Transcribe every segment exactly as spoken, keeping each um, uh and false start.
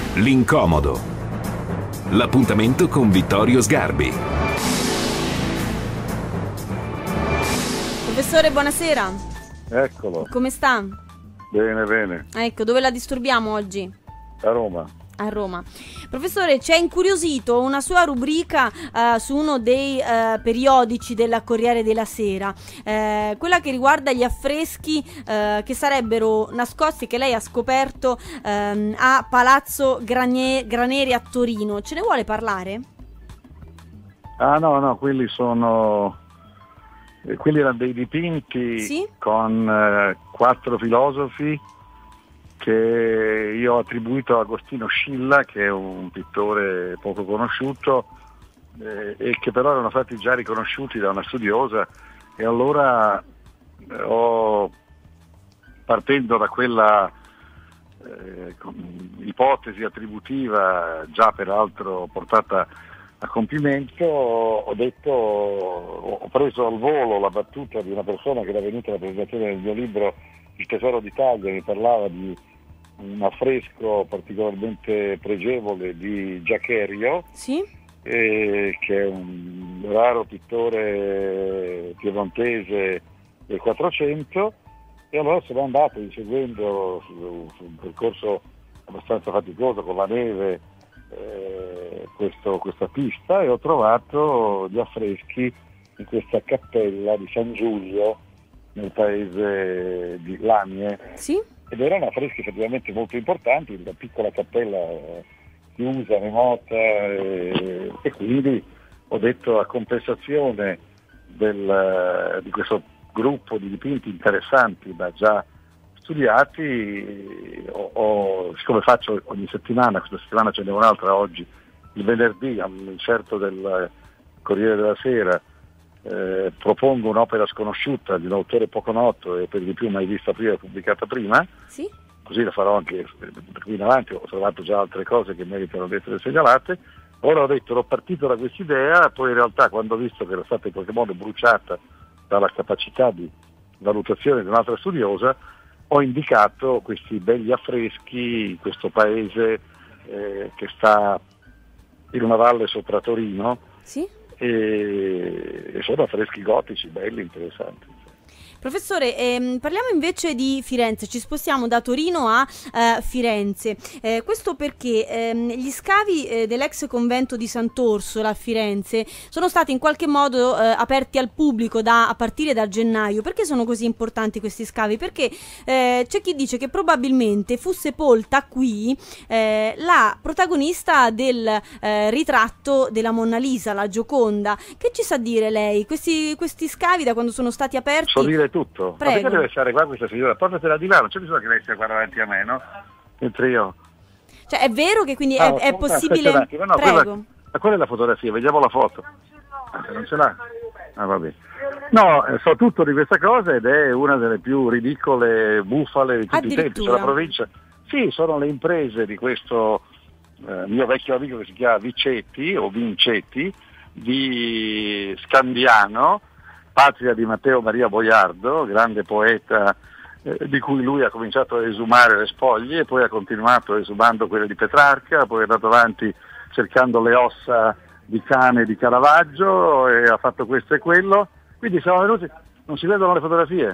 L'incomodo. L'appuntamento con Vittorio Sgarbi. Professore, buonasera. Eccolo. Come sta? Bene, bene. Ecco, dove la disturbiamo oggi? A Roma. A Roma. Professore, ci ha incuriosito una sua rubrica uh, su uno dei uh, periodici della Corriere della Sera, uh, quella che riguarda gli affreschi uh, che sarebbero nascosti, che lei ha scoperto uh, a Palazzo Granie- Graneri a Torino. Ce ne vuole parlare? Ah no, no, quelli sono... quelli erano dei dipinti, sì? Con uh, quattro filosofi che io ho attribuito a Agostino Scilla, che è un pittore poco conosciuto eh, e che però erano stati già riconosciuti da una studiosa, e allora eh, ho, partendo da quella eh, ipotesi attributiva già peraltro portata a compimento, ho detto, ho preso al volo la battuta di una persona che era venuta alla presentazione del mio libro Il Tesoro d'Italia, mi parlava di un affresco particolarmente pregevole di Giacherio, sì? eh, che è un raro pittore piemontese del Quattrocento, e allora sono andato inseguendo su, su un percorso abbastanza faticoso con la neve eh, questo, questa pista, e ho trovato gli affreschi in questa cappella di San Giulio nel paese di Lanie, sì? Ed erano affreschi effettivamente molto importanti, una piccola cappella eh, chiusa, remota, e, e quindi ho detto, a compensazione del, di questo gruppo di dipinti interessanti ma già studiati, ho, ho, siccome faccio ogni settimana, questa settimana ce n'è un'altra oggi, il venerdì, all'inserto del Corriere della Sera, Eh, propongo un'opera sconosciuta di un autore poco noto e per di più mai vista prima e pubblicata prima, sì? Così la farò anche da qui in avanti. Ho trovato già altre cose che meritano di essere segnalate. Ora ho detto, ero partito da quest'idea, poi in realtà quando ho visto che era stata in qualche modo bruciata dalla capacità di valutazione di un'altra studiosa, ho indicato questi begli affreschi in questo paese eh, che sta in una valle sopra Torino, sì? e sono affreschi gotici belli, interessanti. Professore, ehm, parliamo invece di Firenze, ci spostiamo da Torino a eh, Firenze, eh, questo perché ehm, gli scavi eh, dell'ex convento di Sant'Orsola a Firenze sono stati in qualche modo eh, aperti al pubblico da, a partire da gennaio. Perché sono così importanti questi scavi? Perché eh, c'è chi dice che probabilmente fu sepolta qui eh, la protagonista del eh, ritratto della Monna Lisa, la Gioconda. Che ci sa dire lei? Questi, questi scavi, da quando sono stati aperti... So dire tutto. Prego. Ma perché deve stare qua questa signora? Portatela di là, non c'è bisogno che lei stia qua davanti a me, no? Mentre io... Cioè è vero che quindi ah, è, è possibile... no, Prego. Quella, ma quella è la fotografia, vediamo la foto. Ah, non ce l'ha? Ah, va bene. No, eh, so tutto di questa cosa ed è una delle più ridicole bufale di tutti i tempi. C'è la provincia... Sì, sono le imprese di questo eh, mio vecchio amico che si chiama Vicetti, o Vincetti, di Scandiano, patria di Matteo Maria Boiardo, grande poeta eh, di cui lui ha cominciato a esumare le spoglie, e poi ha continuato esumando quelle di Petrarca, poi è andato avanti cercando le ossa di cane di Caravaggio e ha fatto questo e quello. Quindi siamo venuti, non si vedono le fotografie?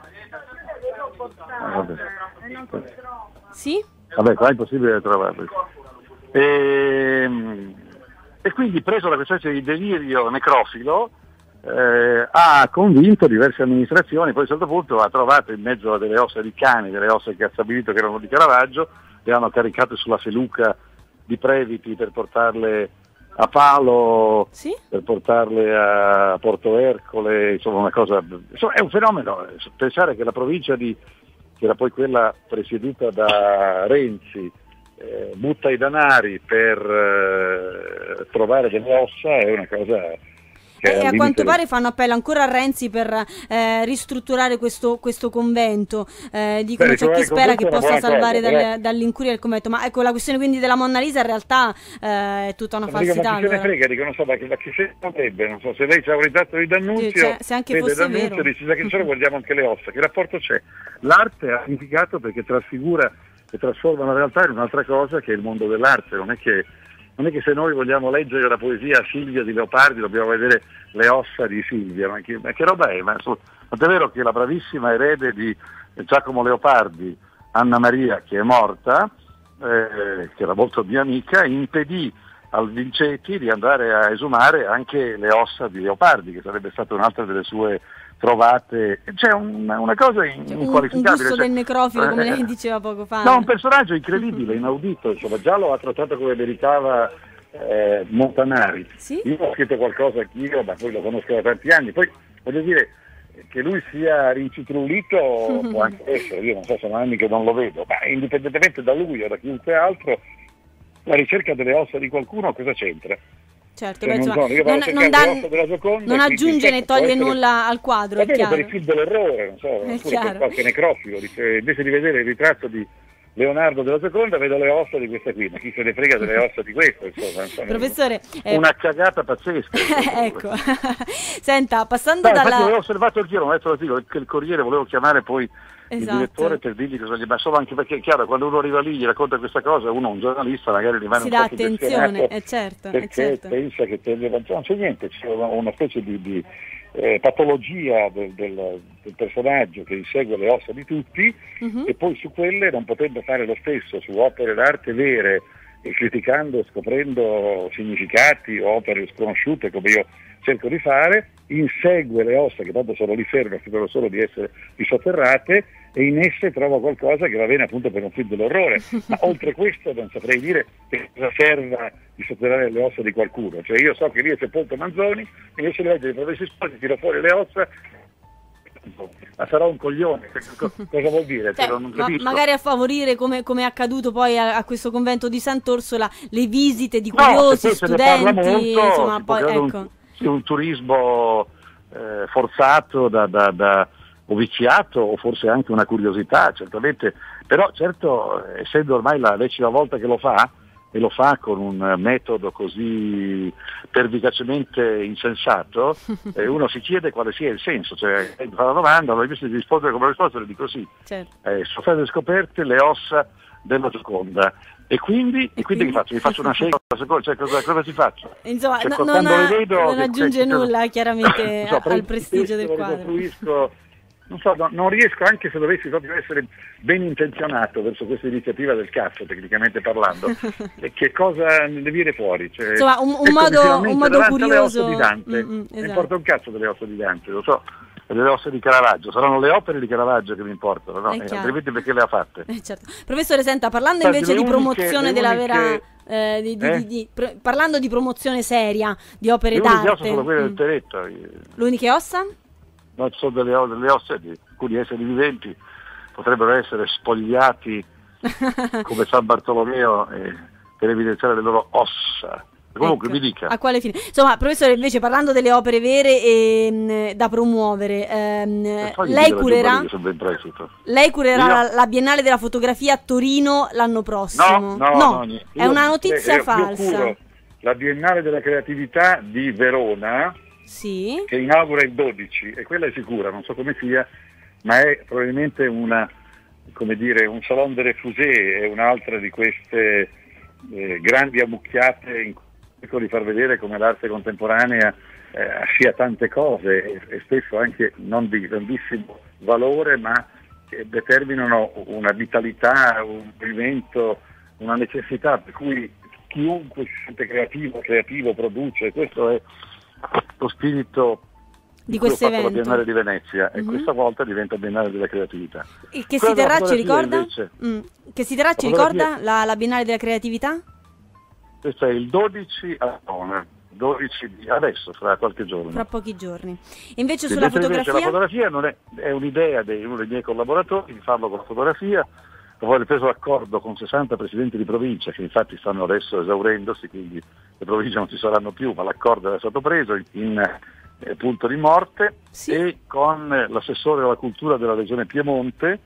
Ah, vabbè. Sì? Vabbè, qua è impossibile trovarle. E, e quindi, preso da questa specie di delirio necrofilo, Eh, ha convinto diverse amministrazioni, poi a un certo punto ha trovato in mezzo a delle ossa di cani, delle ossa che ha stabilito che erano di Caravaggio, le hanno caricate sulla feluca di Previti per portarle a Palo, sì? per portarle a Porto Ercole, insomma una cosa, insomma, è un fenomeno. Pensare che la provincia di, che era poi quella presieduta da Renzi, eh, butta i danari per eh, trovare delle ossa, è una cosa... E a quanto pare fanno appello ancora a Renzi per eh, ristrutturare questo, questo convento. Eh, dicono Beh, c'è chi spera che possa salvare cosa, dal, dall'incuria il convento. Ma ecco, la questione quindi della Monna Lisa in realtà eh, è tutta una ma falsità. Dico, ma chi allora. se ne frega, dico, non so, ma che, ma chi se ne potrebbe, non so, se lei c'ha un ritratto di D'Annunzio, cioè, se anche vede fosse D'Annunzio, vero. dice, sa che c'è, guardiamo anche le ossa, che rapporto c'è? L'arte ha significato perché trasfigura e trasformano la realtà in un'altra cosa che è il mondo dell'arte. Non è che, non è che se noi vogliamo leggere la poesia Silvia di Leopardi dobbiamo vedere le ossa di Silvia, ma che, ma che roba è? Ma, so, è vero che la bravissima erede di Giacomo Leopardi, Anna Maria, che è morta, eh, che era molto mia amica, impedì al Vinceti di andare a esumare anche le ossa di Leopardi, che sarebbe stata un'altra delle sue trovate. C'è una, una cosa inqualificabile. Un gusto cioè, del necrofilo, come eh, lei diceva poco fa. No, un personaggio incredibile, inaudito, insomma, già lo ha trattato come meritava eh, Montanari. Sì? Io ho scritto qualcosa anch'io, ma poi lo conosco da tanti anni, poi voglio dire che lui sia rincitrullito può anche essere, io non so, sono anni che non lo vedo, ma indipendentemente da lui o da chiunque altro, la ricerca delle ossa di qualcuno cosa c'entra? Certo, cioè, beh, non, insomma, so, non, non, dà, Gioconda, non aggiunge né toglie essere, nulla al quadro, è chiaro. per il film dell'errore, non so, oppure per qualche necrofilo, dice, invece di vedere il ritratto di Leonardo della Gioconda vedo le ossa di questa qui, ma chi se ne frega delle ossa di questo, insomma, insomma professore, eh, una cagata pazzesca. Ecco, senta, passando Beh, dalla... Infatti avevo osservato anch'io, ho detto che il Corriere volevo chiamare poi esatto. il direttore per dirgli cosa gli, ma solo anche perché è chiaro, quando uno arriva lì gli racconta questa cosa, uno, un giornalista, magari rimane si un dà po' più attenzione, è certo, perché è certo. pensa che non c'è niente, c'è una, una specie di, di eh, patologia del, del, del personaggio che insegue le ossa di tutti, uh-huh. e poi su quelle, non potendo fare lo stesso su opere d'arte vere e criticando, scoprendo significati o opere sconosciute come io cerco di fare, insegue le ossa che tanto sono lì ferme, aspettano solo di essere disotterrate, e in esse trova qualcosa che va bene appunto per un film dell'orrore, ma oltre questo non saprei dire che cosa serva di sotterrare le ossa di qualcuno. Cioè io so che lì è sepolto Manzoni, invece di leggere i Progressi Storici tiro fuori le ossa, ma sarà un coglione, cosa vuol dire? Cioè, cioè, non ma magari a favorire, come, come è accaduto poi a, a questo convento di Sant'Orsola, le visite di curiosi, no, studenti, molto, insomma, poi ecco. Un, un turismo eh, forzato da, da, da o viziato, o forse anche una curiosità, certamente, però certo, essendo ormai la decima volta che lo fa, e lo fa con un metodo così pervicacemente insensato, eh, uno si chiede quale sia il senso, cioè fa la domanda, ma invece di rispondere come risposta le dico sì, certo. eh, sono state scoperte le ossa della Gioconda. E quindi, e quindi, quindi che faccio? Mi faccio una scelta, cioè cosa, cosa ci faccio? Insomma, cioè, no, non, ha, vedo, non aggiunge che, nulla che, chiaramente so, al prestigio del quadro. Non so, no, non riesco, anche se dovessi proprio essere ben intenzionato verso questa iniziativa del cazzo, tecnicamente parlando, e che cosa ne viene fuori? Cioè, insomma, un, un ecco, modo, un modo curioso. Le ossa di Dante, mm, mm, esatto. mi importa un cazzo delle ossa di Dante, lo so. Le ossa di Caravaggio, saranno le opere di Caravaggio che mi importano, no? Eh, altrimenti perché le ha fatte? Eh, certo. Professore, senta, parlando Senti, invece di uniche, promozione della uniche... vera eh, di, di, eh? di, di, pro, parlando di promozione seria di opere le d'arte. Le uniche ossa sono quelle mm. del teretto. L'uniche ossa? No, ci sono delle, delle ossa di alcuni esseri viventi, potrebbero essere spogliati come San Bartolomeo eh, per evidenziare le loro ossa. Comunque ecco, mi dica. A quale fine? Insomma, professore, invece parlando delle opere vere e, mh, da promuovere, ehm, lei curerà lei curerà la, la Biennale della Fotografia a Torino l'anno prossimo? No, no, no, no è io, una notizia io, falsa. Io curo la Biennale della Creatività di Verona, sì. che inaugura il dodici, e quella è sicura, non so come sia, ma è probabilmente una, come dire, un salon de refusé, è un'altra di queste eh, grandi ammucchiate in di far vedere come l'arte contemporanea eh, sia tante cose e, e spesso anche non di grandissimo valore, ma che determinano una vitalità, un movimento, una necessità, per cui chiunque si sente creativo, creativo produce. Questo è lo spirito di questo evento. La Biennale di Venezia, mm-hmm. e questa volta diventa Biennale della Creatività. E che si terrà, ci ricorda? Invece, mm. Che si terrà, ci ricorda la, la Biennale della Creatività? Questo è il dodici a Roma, dodici di adesso, fra qualche giorno. Fra pochi giorni. Invece sulla fotografia? La fotografia non è, è un'idea di uno dei miei collaboratori di farlo con la fotografia. Ho ripreso l'accordo con sessanta presidenti di provincia, che infatti stanno adesso esaurendosi, quindi le province non ci saranno più, ma l'accordo era stato preso in eh, punto di morte, sì. E con l'assessore alla cultura della regione Piemonte,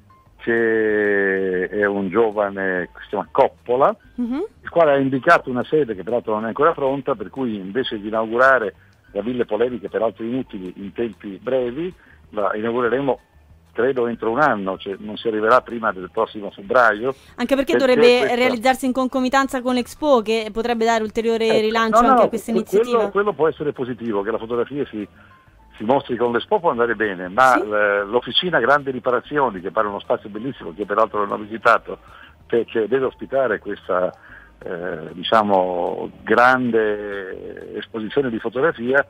che è un giovane che si chiama Coppola, uh-huh. il quale ha indicato una sede che peraltro non è ancora pronta, per cui invece di inaugurare da mille polemiche peraltro inutili in tempi brevi, la inaugureremo credo entro un anno, cioè non si arriverà prima del prossimo febbraio. Anche perché, perché dovrebbe questa... realizzarsi in concomitanza con l'Expo, che potrebbe dare ulteriore eh, rilancio no, no, anche a questa iniziativa. Quello, quello può essere positivo, che la fotografia si, si mostri con l'Expo può andare bene, ma sì? l'Officina Grandi Riparazioni, che pare uno spazio bellissimo, che peraltro non ho visitato, perché deve ospitare questa eh, diciamo grande esposizione di fotografia,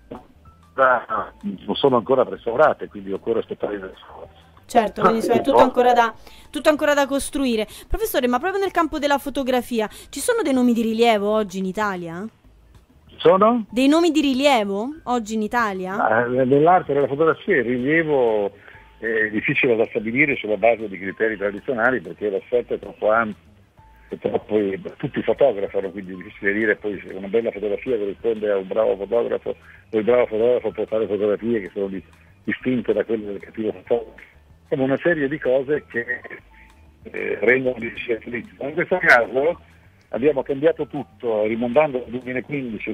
non sono ancora restaurate, quindi occorre aspettare il restauro. Certo, quindi è tutto ancora, da, tutto ancora da costruire. Professore, ma proprio nel campo della fotografia ci sono dei nomi di rilievo oggi in Italia? Sono? Dei nomi di rilievo oggi in Italia? Eh, nell'arte della fotografia il rilievo è difficile da stabilire sulla base di criteri tradizionali, perché l'offerta è troppo ampia. Troppo, tutti fotografano, quindi è difficile dire poi se una bella fotografia corrisponde a un bravo fotografo o il bravo fotografo può fare fotografie che sono di, distinte da quelle del cattivo fotografo. Come una serie di cose che eh, rendono difficile. In questo caso abbiamo cambiato tutto, rimandando al duemilaquindici,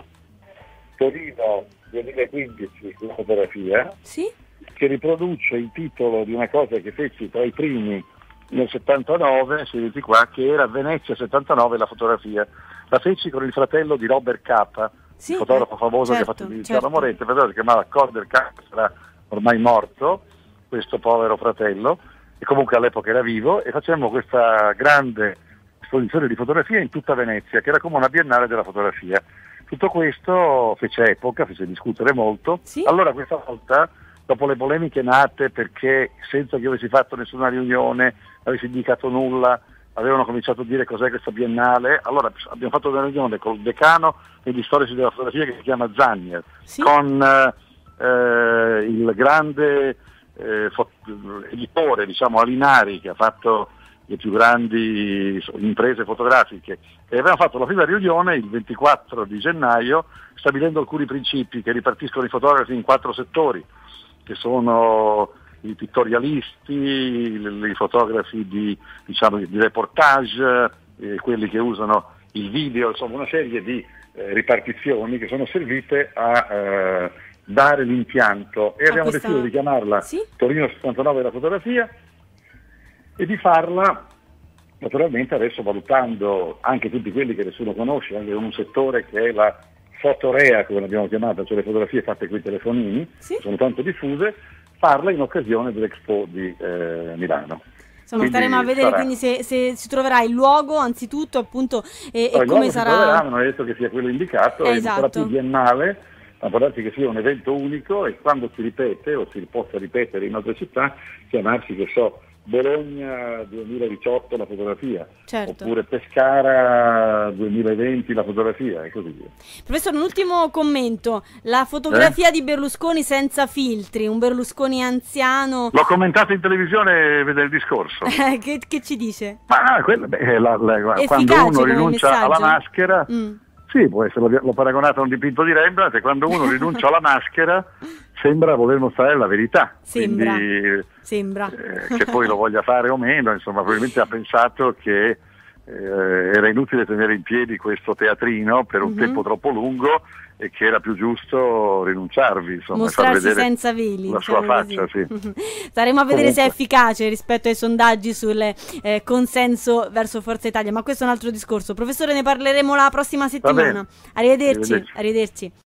Torino duemilaquindici, la fotografia, sì? che riproduce il titolo di una cosa che feci tra i primi nel settantanove, si vede qua, che era Venezia settantanove la fotografia. La feci con il fratello di Robert Capa, sì, il fotografo famoso certo, che ha fatto il certo. Morente, il fratello si chiamava Corder Capa, era ormai morto, questo povero fratello, e comunque all'epoca era vivo, e facemmo questa grande esposizione di fotografia in tutta Venezia, che era come una biennale della fotografia. Tutto questo fece epoca, fece discutere molto. Sì? Allora questa volta, dopo le polemiche nate perché senza che io avessi fatto nessuna riunione, avessi indicato nulla, avevano cominciato a dire cos'è questa biennale, allora abbiamo fatto una riunione col decano degli storici della fotografia, che si chiama Zagner, sì? con eh, il grande eh, fot- editore, diciamo, Alinari, che ha fatto le più grandi imprese fotografiche, e abbiamo fatto la prima riunione il ventiquattro di gennaio, stabilendo alcuni principi che ripartiscono i fotografi in quattro settori, che sono i pittorialisti, i fotografi di, diciamo, di reportage, eh, quelli che usano il video, insomma una serie di eh, ripartizioni che sono servite a eh, dare l'impianto, e abbiamo questa... deciso di chiamarla sì? Torino settantanove la fotografia, e di farla naturalmente adesso valutando anche tutti quelli che nessuno conosce, anche in un settore che è la fotorea, come l'abbiamo chiamata, cioè le fotografie fatte con i telefonini, sì? sono tanto diffuse, farla in occasione dell'Expo di eh, Milano. Insomma, quindi staremo a vedere sarà... quindi se, se si troverà il luogo anzitutto, appunto, e, no, e come sarà. Si troverà, non è detto che sia quello indicato, eh, e esatto. sarà più biennale, ma può darsi che sia un evento unico, e quando si ripete o si possa ripetere in altre città, chiamarsi, che so, Bologna duemiladiciotto la fotografia, certo. oppure Pescara duemilaventi la fotografia, e così via. Professore, un ultimo commento: la fotografia eh? di Berlusconi senza filtri, un Berlusconi anziano. L'ho commentato in televisione venerdì scorso. che, che ci dice? Ma quello, beh, la, la, quando uno rinuncia alla maschera, mm. sì, può essere, l'ho paragonato a un dipinto di Rembrandt, e quando uno rinuncia alla maschera sembra voler mostrare la verità. Sembra, quindi, sembra. Eh, che poi lo voglia fare o meno, insomma, probabilmente ha pensato che eh, era inutile tenere in piedi questo teatrino per un mm-hmm. tempo troppo lungo, e che era più giusto rinunciarvi, insomma, mostrarsi far vedere senza veli, la diciamo sua faccia, sì. Staremo a vedere Comunque. se è efficace rispetto ai sondaggi sul eh, consenso verso Forza Italia, ma questo è un altro discorso. Professore, ne parleremo la prossima settimana. Arrivederci. Arrivederci. Arrivederci.